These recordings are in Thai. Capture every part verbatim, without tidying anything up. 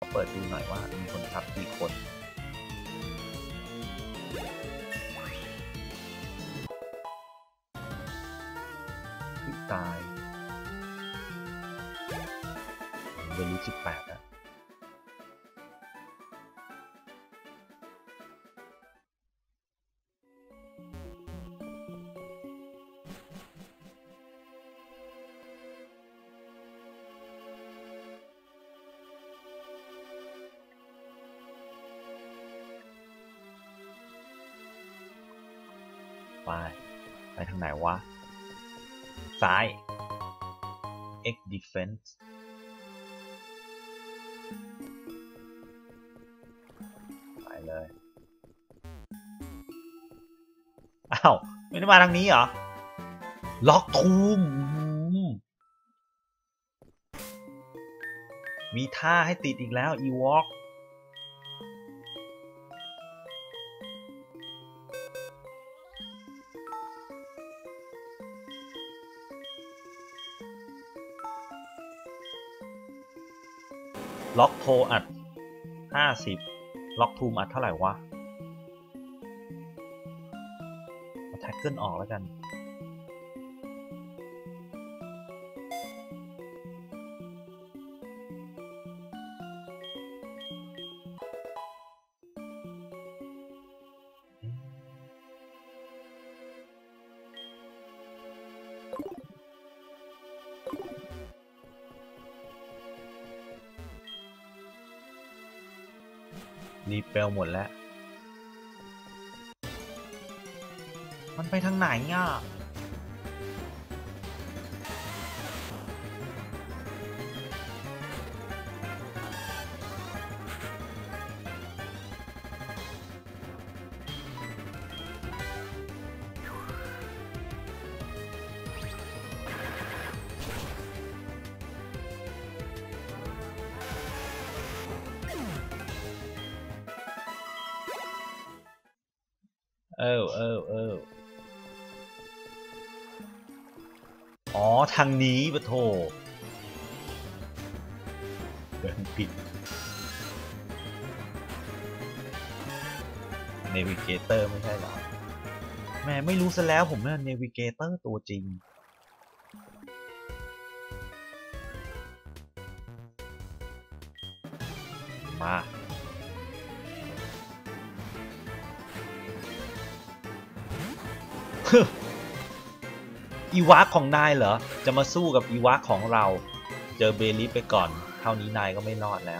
เปิดดูหน่อยว่ามีคนทับกี่คนตายเบลลี่สิบแปดอะไปไปทางไหนวะซ้าย X defense ไปเลยอ้าวไม่ได้มาทางนี้เหรอล็อกทูมมีท่าให้ติดอีกแล้ว E-Walk ล็อกโทอัดห้าสิบล็อกทูมอัดเท่าไหร่วะเอาแท็กเกิลออกแล้วกันรีเปลหมดแล้วมันไปทางไหนอ่ะเออเออเอออ๋อทางนี้ปะโถเดินผิด Navigator ไม่ใช่หรอแม่ไม่รู้ซะแล้วผมเนี่ย Navigator ตัวจริงมาอีวากของนายเหรอจะมาสู้กับอีวากของเราเจอเบลิฟไปก่อนเท่านี้นายก็ไม่รอดแล้ว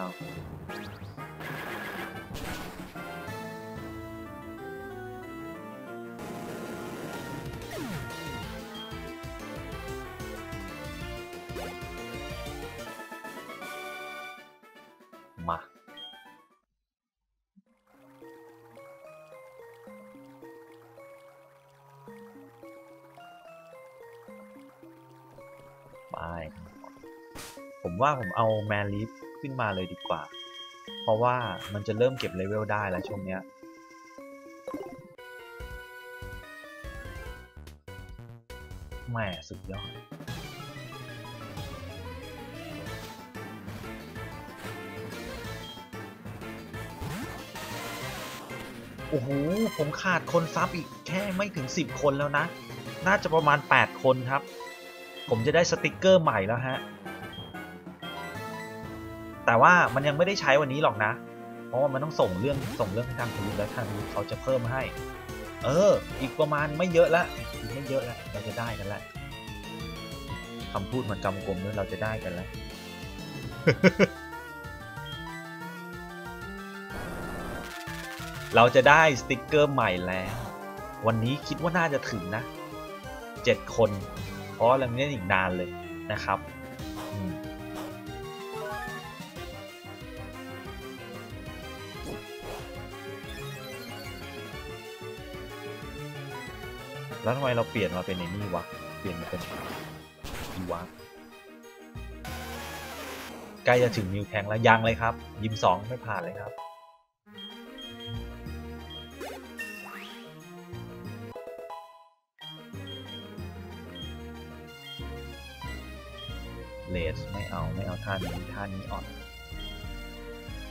มาไปผมว่าผมเอาแมนลิฟขึ้นมาเลยดีกว่าเพราะว่ามันจะเริ่มเก็บเลเวลได้แล้วช่วงเนี้ยแม่สุดยอดโอ้โหผมขาดคนซับอีกแค่ไม่ถึงสิบคนแล้วนะน่าจะประมาณแปดคนครับผมจะได้สติกเกอร์ใหม่แล้วฮะแต่ว่ามันยังไม่ได้ใช้วันนี้หรอกนะเพราะว่ามันต้องส่งเรื่องส่งเรื่องให้ทางทวิตแล้วทางทวิตเขาจะเพิ่มให้เอออีกประมาณไม่เยอะละอีกไม่เยอะแล้วเราจะได้กันแล้วคำพูดมันกำกวมด้วยเราจะได้กันแล้ว เราจะได้สติกเกอร์ใหม่แล้ววันนี้คิดว่าน่าจะถึงนะเจ็ดคนเพราะเราเล่นอีกนานเลยนะครับแล้วทำไมเราเปลี่ยนมาเป็นในนี่วะเปลี่ยนมาเป็นอีวะใกล้จะถึงนิวแทงแล้วยังเลยครับยิมสองไม่ผ่านเลยครับเลสไม่เอาไม่เอาท่านี้ท่านี้อ่อน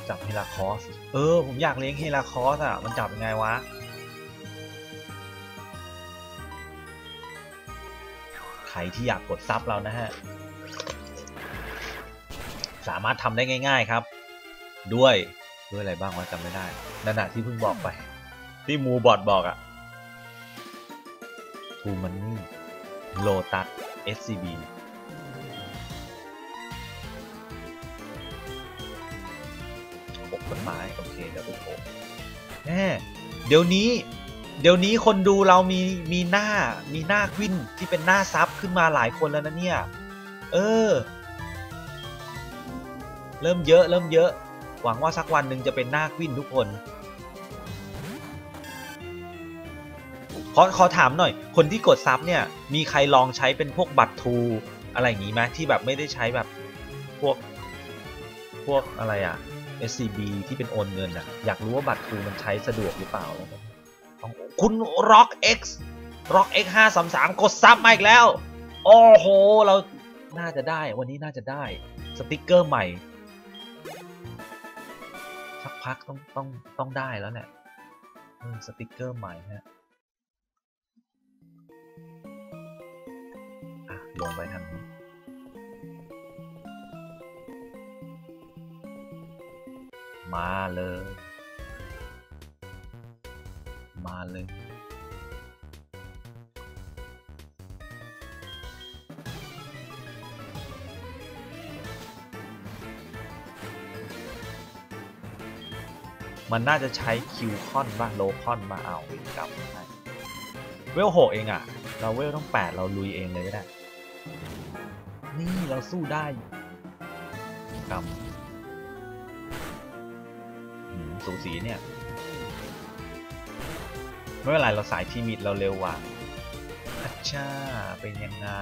จับเฮราคอสเออผมอยากเลี้ยงเฮราคอสอ่ะมันจับยังไงวะใครที่อยากกดซับเรานะฮะสามารถทำได้ง่ายๆครับด้วยด้วยอะไรบ้างวะจำไม่ได้นั่นแหะที่เพิ่งบอกไปที่มูบอทบอกอะทูมันนี่โลตัส เอส ซี บี ปกต้นไม้โอเคเดี๋ยวไปโผล่แน่เดี๋ยวนี้เดี๋ยวนี้คนดูเรามีมีหน้ามีหน้าควินที่เป็นหน้าซับขึ้นมาหลายคนแล้วนะเนี่ยเออเริ่มเยอะเริ่มเยอะหวังว่าสักวันหนึ่งจะเป็นหน้าควินทุกคนขอขอถามหน่อยคนที่กดซับเนี่ยมีใครลองใช้เป็นพวกบัตรทูอะไรอย่างงี้ไหมที่แบบไม่ได้ใช้แบบพวกพวกอะไรอะ เอส ซี บี ที่เป็นโอนเงินอะอยากรู้ว่าบัตรทูมันใช้สะดวกหรือเปล่าคุณ Rock X Rock X ห้าสามสามกดซับมาอีกแล้วโอ้โหเราน่าจะได้วันนี้น่าจะได้สติกเกอร์ใหม่สักพักต้องต้องต้องได้แล้วแหละสติกเกอร์ใหม่ฮะลงไปทางนี้มาเลยมาเลยมันน่าจะใช้คิวคอนบ้างโลคอนมาเอาวินกลับเวลหกเองอ่ะเราเวลต้องแปดเราลุยเองเลยก็ได้นี่เราสู้ได้กำสูสีเนี่ยไม่เป็นไรเราสายทีมิดเราเร็วกว่าอัชชาเป็นยังไง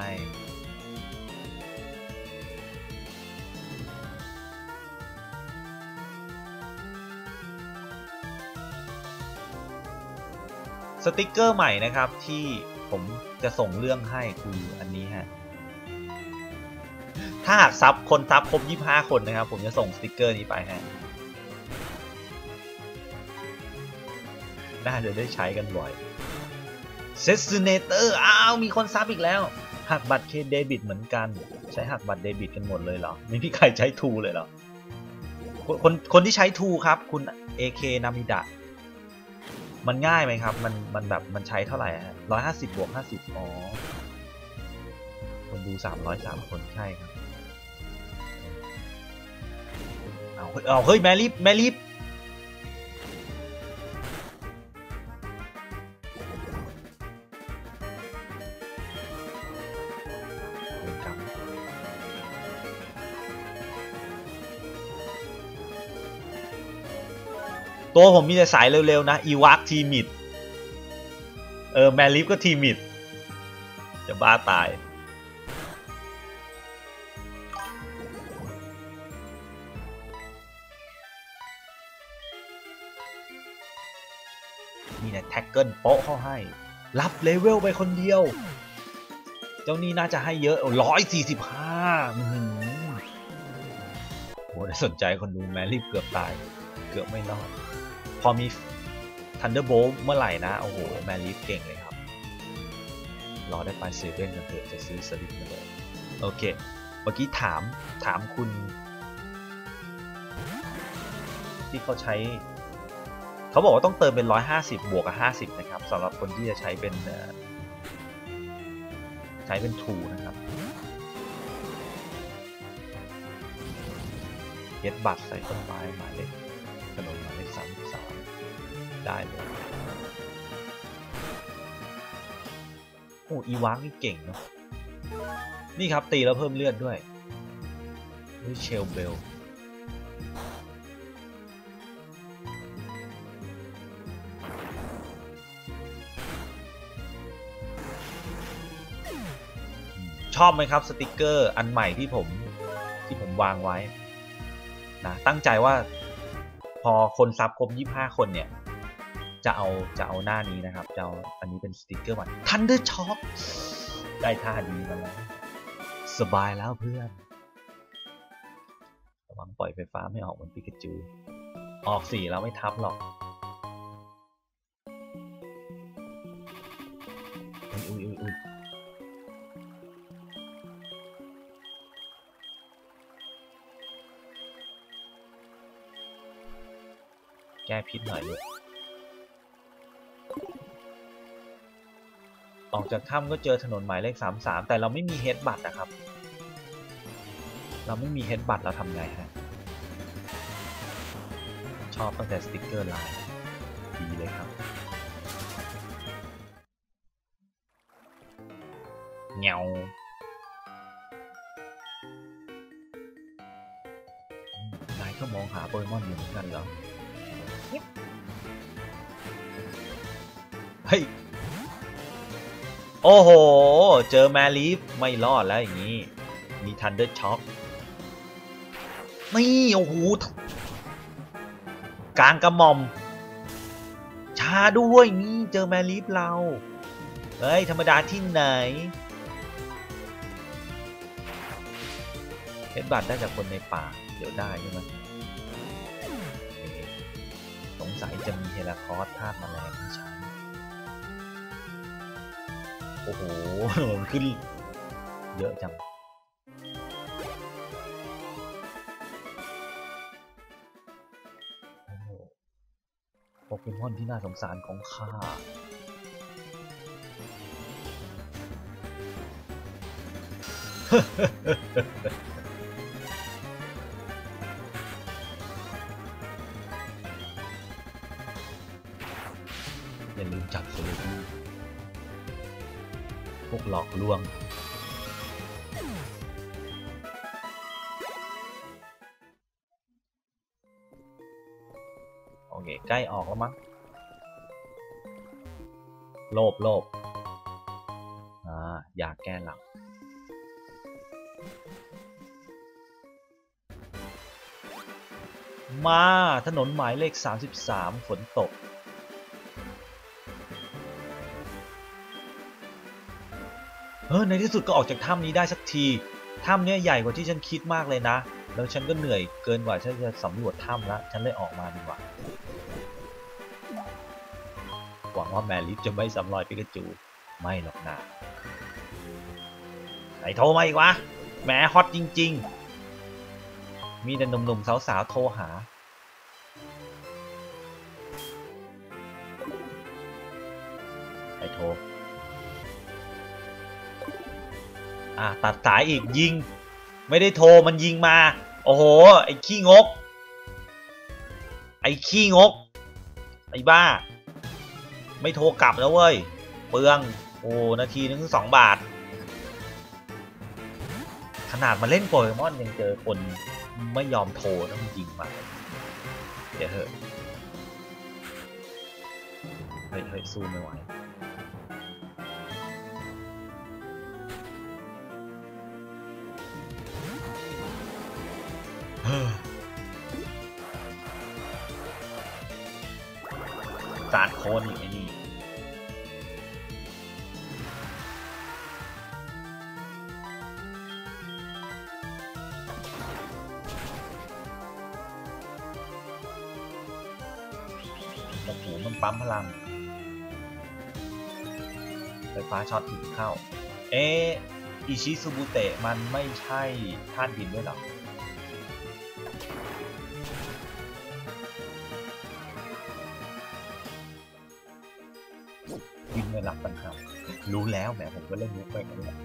สติกเกอร์ใหม่นะครับที่ผมจะส่งเรื่องให้คืออันนี้ฮะถ้าหากซับคนซับครบยี่สิบห้าคนนะครับผมจะส่งสติกเกอร์นี้ไปฮะน่าจะได้ใช้กันบ่อยเซสเนเตอร์อ้าวมีคนซับอีกแล้วหักบัตรเคเดบิตเหมือนกันใช้หักบัตรเดบิตกันหมดเลยเหรอไม่มีใครใช้ทูเลยเหรอคนคนที่ใช้ทูครับคุณ เอ เค นามิดะมันง่ายไหมครับมันมันแบบมันใช้เท่าไหร่ฮะร้อยห้าสิบบวกห้าสิบอ๋อคนดูสามร้อยสามคนใช่ครับเอาเอาเฮ้ยแมรี่แมรี่ตัวผมมีแต่สายเร็วๆนะอีวักทีมิดเออแมลิฟก็ทีมิดจะบ้าตายนี่นะแท็กเกิลโป๊ะเข้าให้รับเลเวลไปคนเดียวเจ้านี่น่าจะให้เยอะร้อยสี่สิบห้าโหสนใจคนดูแมลิฟเกือบตายเกือบไม่รอดพอมี Thunderbolt เมื่อไหร่นะโอ้โหแมรี่เก่งเลยครับรอได้ไปเซเว่นกันเถอะจะซื้อสลิปมาเลยโอเคเมื่อกี้ถามถามคุณที่เขาใช้เขาบอกว่าต้องเติมเป็นหนึ่งร้อยห้าสิบบวกกับห้าสิบนะครับสำหรับคนที่จะใช้เป็นใช้เป็นทูนะครับเก็ตบัตรใส่ต้นไม้หมายเลขถนนหมายเลขสามสิบสามได้เลยโอ้อีวังนี่เก่งเนาะนี่ครับตีแล้วเพิ่มเลือดด้วยนี่เชลเบลชอบไหมครับสติกเกอร์อันใหม่ที่ผมที่ผมวางไว้นะตั้งใจว่าพอคนซับครบยี่สิบห้าคนเนี่ยจะเอาจะเอาหน้านี้นะครับจะเอาอันนี้เป็นสติกเกอร์ใหม่ Thunder Shock ได้ท่าดีมาแล้วสบายแล้วเพื่อนระวังปล่อยไฟฟ้าไม่ออกเหมือนปิกาจูออกสี่แล้วไม่ทับหรอกอุ้ยอุ้ยอุ้ยอุ้ยแก้พิษหน่อยลูกออกจากถ้ำก็เจอถนนหมายเลขสามสามแต่เราไม่มีเฮดบัตนะครับเราไม่มีเฮดบัตเราทำไงฮะชอบตั้งแต่สติ๊กเกอร์ลายดีเลยครับเงานายก็มองหาโปเกมอนอยู่เหมือนกันเหรอเฮ้ยโอ้โหเจอแมลีฟไม่รอดแล้วอย่างนี้มีทันเดอร์ช็อคนี่โอ้โหกลางกระหม่อมช้าด้วยนี่เจอแมลีฟเราเฮ้ยธรรมดาที่ไหนเฮดบัตได้จากคนในป่าเดี๋ยวได้ใช่ไหมสงสัยจะมีเฮราคอสธาตุแมลงที่ใช้โอ้โหมันขึ้นเยอะจังโปเกมอนที่น่าสงสารของข้าอย่าลืมจับโซลูพวกหลอกลวงโอเคใกล้ออกแล้วมั้งโลภโลภอ่าอยากแก้หลับมาถนนหมายเลขสามสิบสามฝนตกเออในที่สุดก็ออกจากถ้ำนี้ได้สักทีถ้ำเนี้ยใหญ่กว่าที่ฉันคิดมากเลยนะแล้วฉันก็เหนื่อยเกินกว่าฉันจะสำรวจถ้ำแล้วฉันเลยออกมาดีกว่าหวังว่าแมลิฟจะไม่ซ้ำรอยปิกาจูไม่หรอกนะไหนโทรมาอีกวะแหมฮอตจริงๆมีแต่หนุ่มๆสาวๆโทรหาใครโทรอ่ะตัดสายอีกยิงไม่ได้โทรมันยิงมาโอ้โหไอ้ขี้งกไอ้ขี้งกไอ้บ้าไม่โทรกลับแล้วเว้ยเปลืองโอ้นาทีนึงสองบาทขนาดมาเล่นโปเกมอนยังเจอคนไม่ยอมโทรต้องยิงมาเดี๋ยวเถอะเฮ้ยเฮ้ยสู้ไม่ไหวสาดโคนอีกไอ้นี่โอ้โหมันปั๊มพลังไฟฟ้าช็อตถึงเข้าเออิชิซูบุเตะมันไม่ใช่ธาตุดินด้วยหรอวิ่งไม่หลับปัญหารู้แล้วแหมผมก็เล่นมุกไปกันแล้ว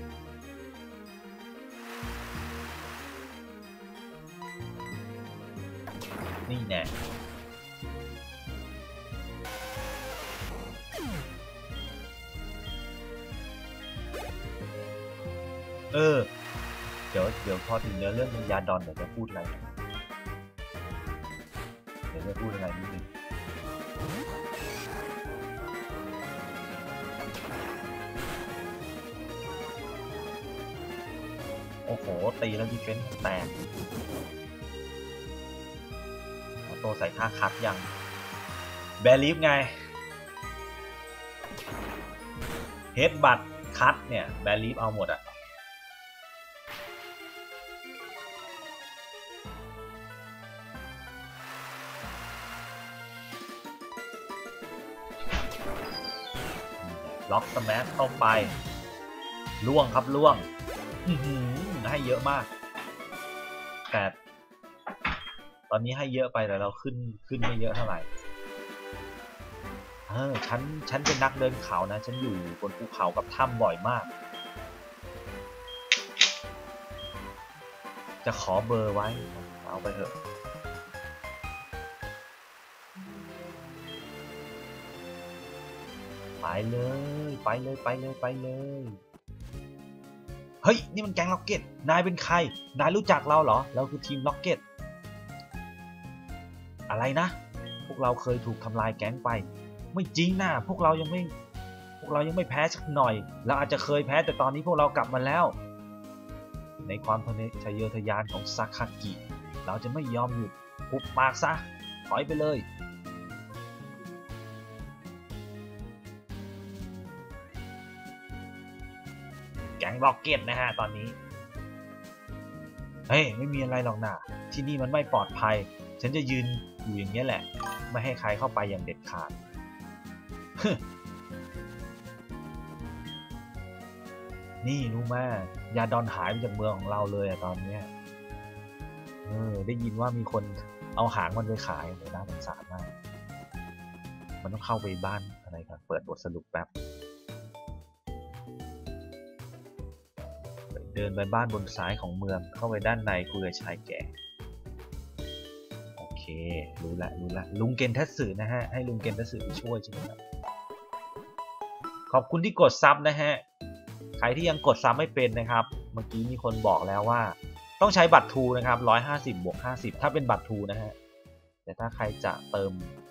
นี่แน่เออเดี๋ยวเดี๋ยวพอถึงเนื้อเรื่องวิญญาณดอนเดี๋ยวจะพูดอะไรเดี๋ยวจะพูดอะไรนิดนึงโอ้โหตีแล้วดีเฟนส์แตกโตใส่ท่าคัดยังแบลีฟไงเฮดบัตคัดเนี่ยแบลีฟเอาหมดอะล็อกสแมชเข้าไปล่วงครับล่วงให้เยอะมากแต่ตอนนี้ให้เยอะไปแต่เราขึ้นขึ้นไม่เยอะเท่าไหร่เออฉันฉันเป็นนักเดินเขานะฉันอยู่บนภูเขากับถ้ำบ่อยมากจะขอเบอร์ไว้เอาไปเถอะไปเลยไปเลยไปเลยไปเลยเฮ้ยนี่มันแก๊งล็อกเก็ตนายเป็นใครนายรู้จักเราเหรอเราคือทีมล็อกเก็ตอะไรนะพวกเราเคยถูกทำลายแก๊งไปไม่จริงนะพวกเรายังไม่พวกเรายังไม่แพ้สักหน่อยเราอาจจะเคยแพ้แต่ตอนนี้พวกเรากลับมาแล้วในความทะเยอทะยานของซาคากิเราจะไม่ยอมหยุดปุบปากซะถอยไปเลยแก๊งล็อกเก็ตนะฮะตอนนี้เฮ้ยไม่มีอะไรหรอกนะที่นี่มันไม่ปลอดภัยฉันจะยืนอยู่อย่างนี้แหละไม่ให้ใครเข้าไปอย่างเด็ดขาดนี่รู้ไหมยาดอนหายไปจากเมืองของเราเลยอะตอนนี้เออได้ยินว่ามีคนเอาหางมันไปขายโหน่าสงสารมากมันต้องเข้าไปบ้านอะไรกันเปิดบทสรุปแป๊บเดินไปบ้านบนซ้ายของเมืองเข้าไปด้านในคุยกับชายแก่โอเครู้ละรู้ละลุงเกนทัตสึนะฮะให้ลุงเกนทัตสึไปช่วยใช่ไหมครับขอบคุณที่กดซับนะฮะใครที่ยังกดซับไม่เป็นนะครับเมื่อกี้มีคนบอกแล้วว่าต้องใช้บัตรทูนะครับหนึ่งร้อยห้าสิบบวกห้าสิบถ้าเป็นบัตรทูนะฮะแต่ถ้าใครจะเติม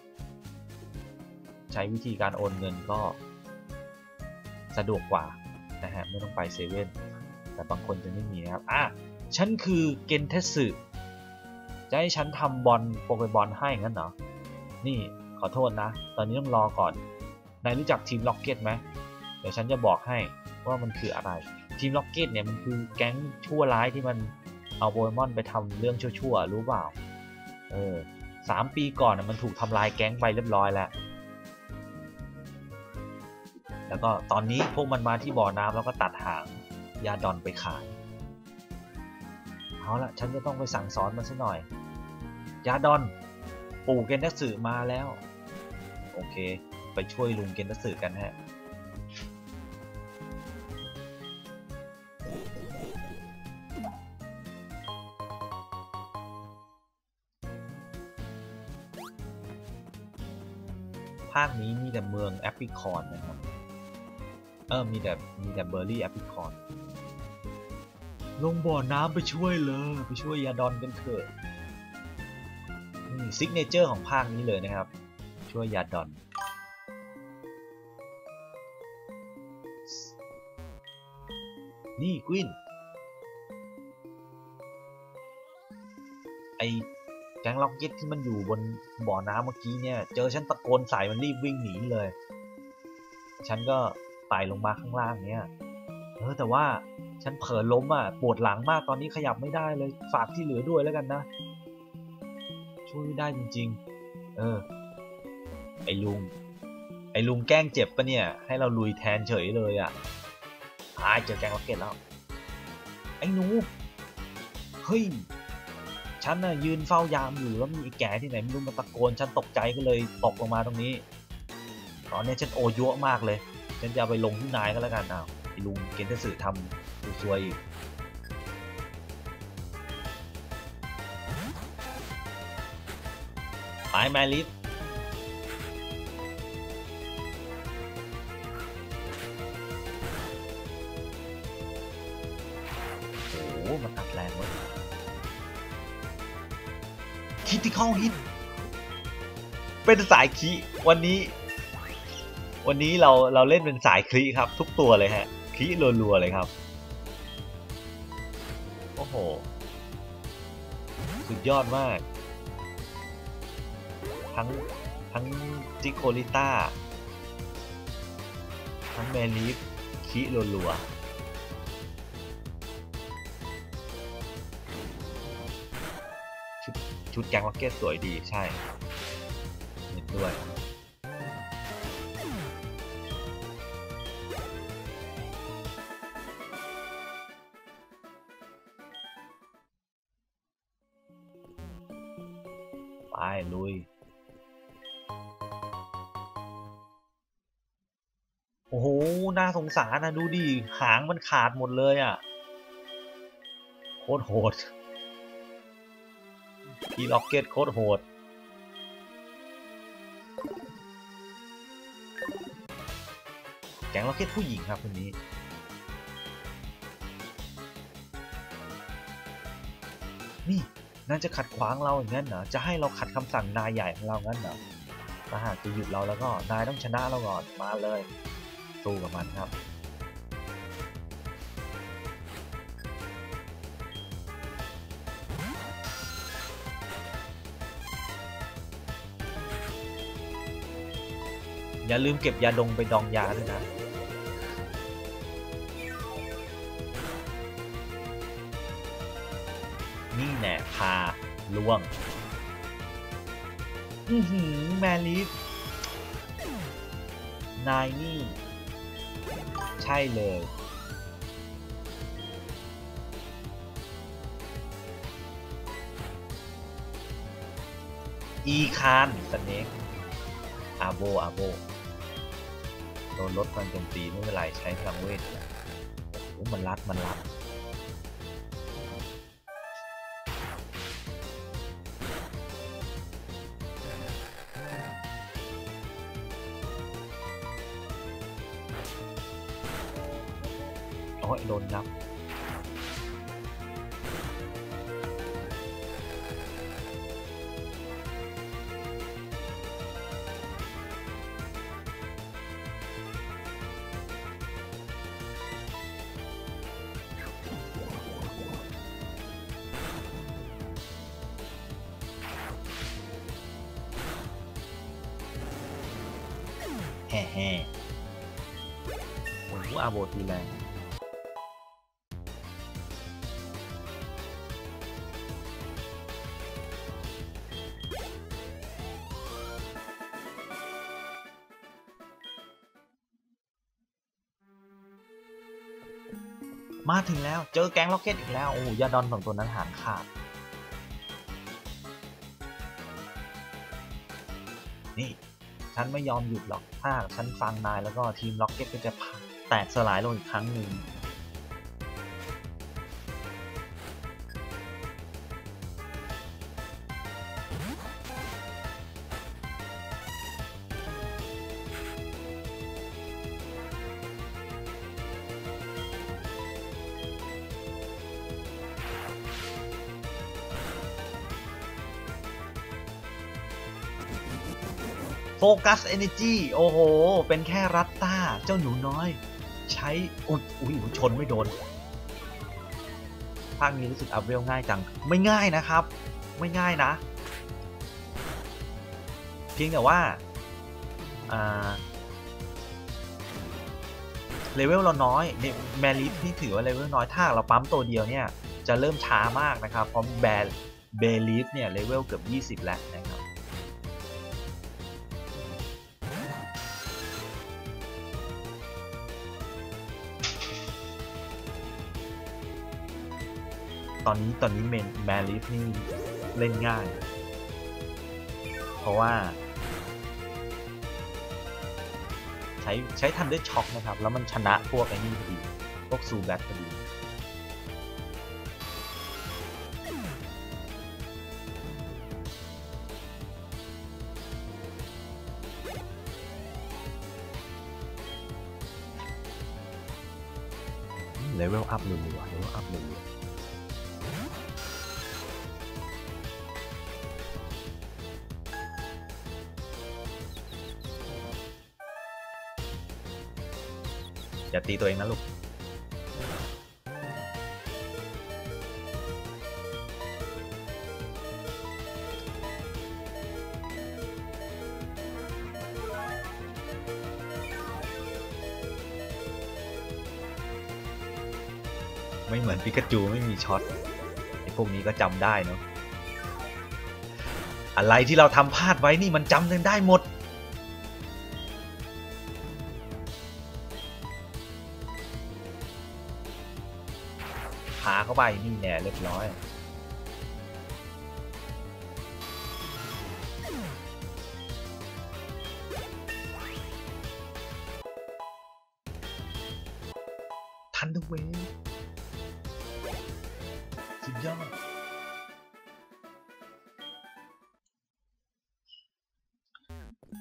ใช้วิธีการโอนเงินก็สะดวกกว่านะฮะไม่ต้องไปเซเว่นแต่บางคนจะไม่มีนะครับอ่ะฉันคือเกนทัตสึจะให้ฉันทำบอลโปเกบอลให้งั้นเหรอนี่ขอโทษนะตอนนี้ต้องรอก่อนนายรู้จักทีมล็อกเก็ตไหมเดี๋ยวฉันจะบอกให้ว่ามันคืออะไรทีมล็อกเก็ตเนี่ยมันคือแก๊งชั่วร้ายที่มันเอาโปเกมอนไปทำเรื่องชั่วๆรู้เปล่าเออสามปีก่อนนะมันถูกทำลายแก๊งไปเรียบร้อยแล้วแล้วก็ตอนนี้พวกมันมาที่บ่อน้ำแล้วก็ตัดหางยาดอนไปขายเอาละฉันจะต้องไปสั่งสอนมันซะหน่อยยาดอนปู่เกนทัตสึมาแล้วโอเคไปช่วยลุงเกนทัตสึกันฮะภาคนี้มีแต่เมืองแอปริคอนนะครับเออมีแต่มีแต่เบอร์รี่แอปริคอนลงบ่อน้ำไปช่วยเลยไปช่วยยาดอนกันเถอะนี่ซิกเนเจอร์ของภาคนี้เลยนะครับช่วยยาดอนนี่กวินไอแก๊งล็อกเก็ตที่มันอยู่บนบ่อน้ำเมื่อกี้เนี่ยเจอฉันตะโกนใส่มันรีบวิ่งหนีเลยฉันก็ไต่ลงมาข้างล่างเนี่ยเออแต่ว่าฉันเผลอล้มอ่ะปวดหลังมากตอนนี้ขยับไม่ได้เลยฝากที่เหลือด้วยแล้วกันนะช่วยไม่ได้จริงๆเออไอ้ลุงไอ้ลุงแกล้งเจ็บปะเนี่ยให้เราลุยแทนเฉยเลยอ่ะหายเจอแก๊งล็อกเก็ตแล้วไอ้หนูเฮ้ยฉันน่ะยืนเฝ้ายามอยู่แล้วมีไอ้แก่ที่ไหนไม่รู้มาตะโกนฉันตกใจก็เลยตกลงมาตรงนี้ตอนนี้ฉันโอยั่วมากเลยฉันจะเอาไปลงที่นายก็แล้วกันอ้าวไอ้ลุงเกนทัตสึทำตัวซวยอีกไปแมลิฟโอ้มันตัดแรงเว้ยคิดที่เข้าฮิตเป็นสายคีวันนี้วันนี้เราเราเล่นเป็นสายคลีครับทุกตัวเลยฮะคลีรัวๆเลยครับโอ้โหสุดยอดมากทั้งทั้งจิโคลิต้าทั้งแมลีฟคลีรัวๆชุดชุดแกงล็อกเก็ตสวยดีใช่เห็นด้วยไปลุยโอ้โหน่าสงสารนะดูดิหางมันขาดหมดเลยอ่ะโคตรโหดอีล็อกเก็ตโคตรโหดแก๊งล็อกเก็ตผู้หญิงครับคนนี้นี่นั่นจะขัดขวางเราอย่างนั้นเหรอจะให้เราขัดคำสั่งนายใหญ่ของเรางั้นเหรอถ้าหากจะหยุดเราแล้วก็นายต้องชนะเราก่อนมาเลยสู้กับมันครับอย่าลืมเก็บยาดงไปดองยาด้วยนะนี่แน่พาล่วงอือหือแมลิสนายนี่ใช่เลยอีคานสเน็กอาโบอาโบโดนลดการโจมตีไม่เป็นไรใช้พลังเวทโอ้มันรัดมันรัดโอ้ยโดนนับแฮ่แฮ่โอ้โหอาโบตีแรงมาถึงแล้วเจอแก๊งล็อกเก็ตอีกแล้วโอ้ยาดอนสองตัวนั้นหางขาดนี่ฉันไม่ยอมหยุดหรอกถ้าฉันฟังนายแล้วก็ทีมล็อกเก็ตก็จะแตกสลายลงอีกครั้งหนึ่งโฟกัสเอเนจีโอ้โหเป็นแค่รัตต้าเจ้าหนูน้อยใช้อุ้ยอุ้ยชนไม่โดนภาคนี้รู้สึกอัพเวลง่ายจังไม่ง่ายนะครับไม่ง่ายนะเพียงแต่ว่าเลเวลเราน้อยแมริสนี่ถือว่าเลเวลน้อยถ้าเราปั๊มตัวเดียวเนี่ยจะเริ่มช้ามากนะครับเพราะแบลเบลิสเนี่ยเลเวลเกือบยี่สิบแล้วนะครับตอนนี้ตอนนี้เมนแมริสนี่เล่นง่ายเพราะว่าใช้ใช้ทันด้วยช็อคนะครับแล้วมันชนะพวกไอ้นี่พอดีพวกซูแบทพอดีเลเวลอัพรัวๆเลเวลอัพรัวๆอย่าตีตัวเองนะลูกไม่เหมือนปิกาจูไม่มีช็อตไอ้พวกนี้ก็จำได้เนาะอะไรที่เราทำพลาดไว้นี่มันจำกันได้หมดพาเข้าไปนี่แน่เรียบร้อย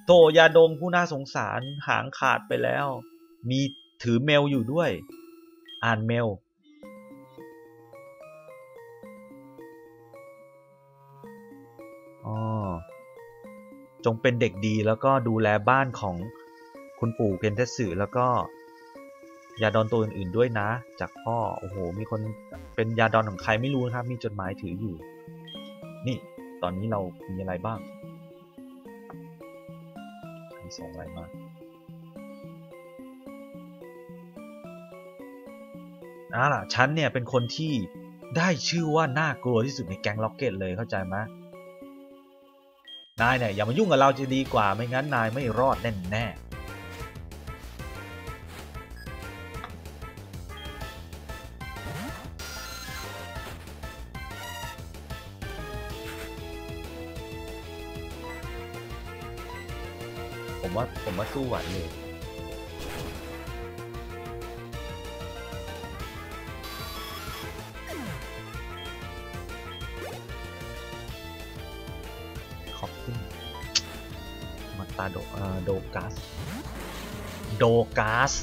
โตยาดมผู้น่าสงสารหางขาดไปแล้วมีถือเมลอยู่ด้วยอ่านเมลอ๋อจงเป็นเด็กดีแล้วก็ดูแลบ้านของคุณปู่เคนเทสึแล้วก็ยาดอนตัวอื่นๆด้วยนะจากพ่อโอ้โหมีคนเป็นยาดอนของใครไม่รู้นะครับมีจดหมายถืออยู่นี่ตอนนี้เรามีอะไรบ้างมีส่งอะไรมาอ่าล่ะฉันเนี่ยเป็นคนที่ได้ชื่อว่าน่ากลัวที่สุดในแก๊งล็อกเก็ตเลยเข้าใจไหมนายเนี่ยอย่ามายุ่งกับเราจะดีกว่าไม่งั้นนายไม่รอดแน่แน่ผมว่าผมว่าสู้ไหวเลยขอบคุณมาตาโดเอ่อโดกัสโดกัส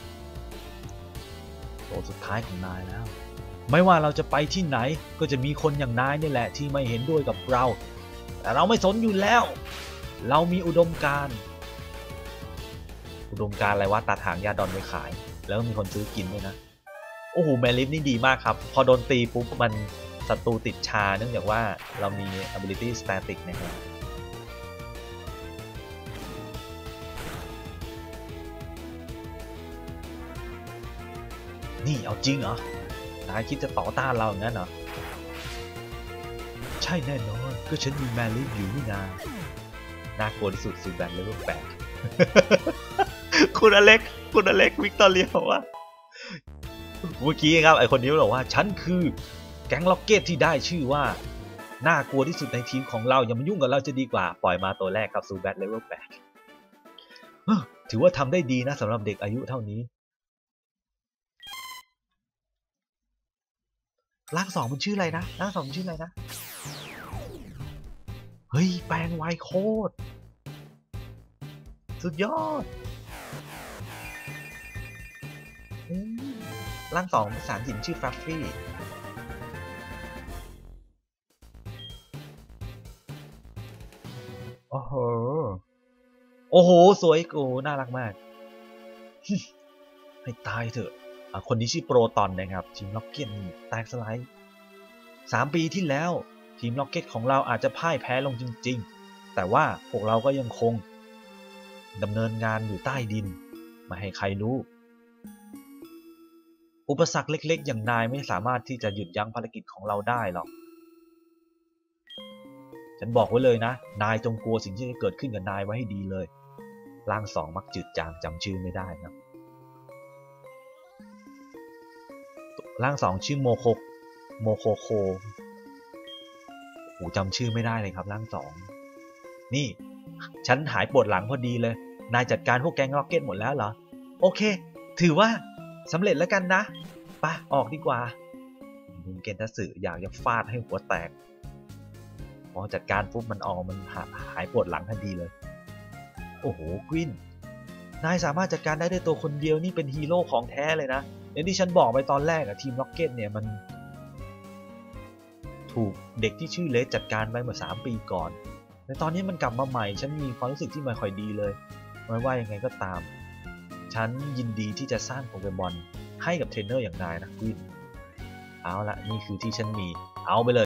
ตัวสุดท้ายของนายแล้วไม่ว่าเราจะไปที่ไหนก็จะมีคนอย่างนายนี่แหละที่ไม่เห็นด้วยกับเราแต่เราไม่สนอยู่แล้วเรามีอุดมการณ์อุดมการณ์อะไรวะตัดหางยาดอนไปขายแล้วมีคนซื้อกินด้วยนะโอ้โหแมลิฟนี่ดีมากครับพอโดนตีปุ๊บมันศัตรูติดชาเนื่องจากว่าเรามี ability static นะครับนี่เอาจริงเหรอนายคิดจะต่อต้านเราอย่างนั้นเหรอใช่แน่นอนก็ฉันมีแมลิฟอยู่นี่นาน่ากลัวที่สุดคือแบนเลเวลแปด คุณอเล็กคุณอเล็กวิกตอเรียบอกว่าเมื่อกี้ครับไอคนนี้บอกว่าฉันคือแก๊งล็อกเก็ตที่ได้ชื่อว่าน่ากลัวที่สุดในทีมของเราอย่ามายุ่งกับเราจะดีกว่าปล่อยมาตัวแรกครับซูแบทเลเวลแปดถือว่าทำได้ดีนะสำหรับเด็กอายุเท่านี้ร่างสองมันชื่ออะไรนะร่างสองมันชื่ออะไรนะเฮ้ยแปลงไวโคตรสุดยอดร่างสองภาษาอังกฤษชื่อฟลัฟฟี่โอ้โหโอ้โหสวยกูน่ารักมากให้ตายเถอะคนนี้ชื่อโปรตอนนะครับทีมล็อกเก็ตแตกสลายสามปีที่แล้วทีมล็อกเก็ตของเราอาจจะพ่ายแพ้ลงจริงๆแต่ว่าพวกเราก็ยังคงดำเนินงานอยู่ใต้ดินไม่ให้ใครรู้อุปสรรคเล็กๆอย่างนายไม่สามารถที่จะหยุดยั้งภารกิจของเราได้หรอกฉันบอกไว้เลยนะนายจงกลัวสิ่งที่จะเกิดขึ้นกับนายไว้ให้ดีเลยร่างสองมักจืดจางจำชื่อไม่ได้ครับร่างสองชื่อโมโคโมโคโคโหจำชื่อไม่ได้เลยครับร่างสองนี่ฉันหายปวดหลังพอดีเลยนายจัดการพวกแก๊งร็อกเก็ตหมดแล้วเหรอโอเคถือว่าสำเร็จแล้วกันนะไปออกดีกว่าลุงเกนทัสึอยากจะฟาดให้หัวแตกพอจัดการปุ๊บมันออกมันหายปวดหลังทันทีเลยโอ้โหกวินนายสามารถจัดการได้ด้วยตัวคนเดียวนี่เป็นฮีโร่ของแท้เลยนะอย่างที่ฉันบอกไปตอนแรกอะทีมล็อกเก็ตเนี่ยมันถูกเด็กที่ชื่อเลสจัดการไปเมื่อสามปีก่อนแต่ตอนนี้มันกลับมาใหม่ฉันมีความรู้สึกที่ไม่ค่อยดีเลยไม่ว่ายังไงก็ตามฉันยินดีที่จะสร้างโปเกมอนให้กับเทรนเนอร์อย่างนายนะกวินเอาละนี่คือที่ฉันมีเอาไปเลย